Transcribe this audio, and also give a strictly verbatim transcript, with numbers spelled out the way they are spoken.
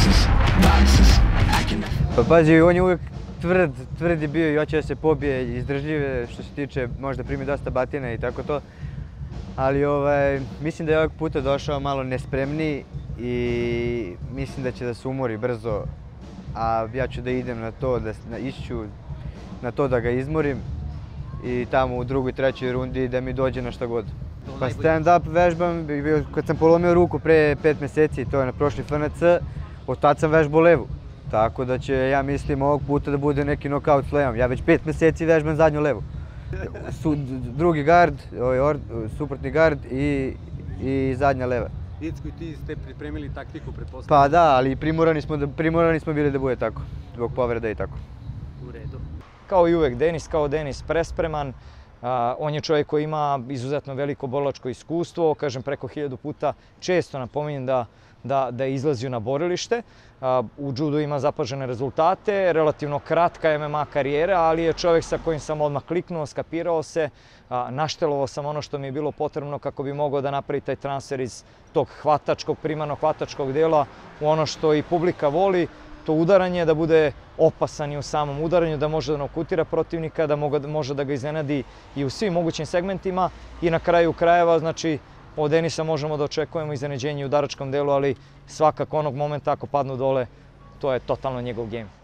Pa pazi, on je uvijek tvrd, tvrd je bio i hoće da se pobije, izdržljive što se tiče, možda primi dosta batina i tako to. Ali ovaj, mislim da je ovog puta došao malo nespremniji i mislim da će da se umori brzo, a ja ću da idem na to, da na, išću na to da ga izmorim i tamo u drugoj, trećoj rundi da mi dođe na šta god. Pa stand-up vežbam, kad sam polomio ruku pre pet meseci, to je na prošli F N C, od tad sam vežbao levu. Tako da će, ja mislim, ovog puta da bude neki nokaut s levom. Ja već pet meseci vežbam zadnju levu. Su, drugi gard, ovaj, or, suprotni gard i, i zadnja leva. Djecko i ti ste pripremili taktiku, pretpostavljam? Pa da, ali primorani smo, da, primorani smo bili da bude tako, zbog povreda i tako. U redu. Kao i uvek, Denis kao Denis prespreman. Uh, on je čovjek koji ima izuzetno veliko borilačko iskustvo, kažem preko hiljadu puta, često napominjem da, da, da je izlazio na borilište. Uh, u judu ima zapažene rezultate, relativno kratka M M A karijera, ali je čovjek sa kojim sam odmah kliknuo, skapirao se, uh, naštelovao sam ono što mi je bilo potrebno kako bi mogao da napravi taj transfer iz tog hvatačkog, primarno hvatačkog dela u ono što i publika voli, to udaranje, da bude opasan i u samom udaranju, da može da nokautira protivnika, da može da ga iznenadi i u svim mogućim segmentima i na kraju krajeva, znači od Denisa možemo da očekujemo iznenađenje u udaračkom delu, ali svakako onog momenta ako padnu dole, to je totalno njegov game.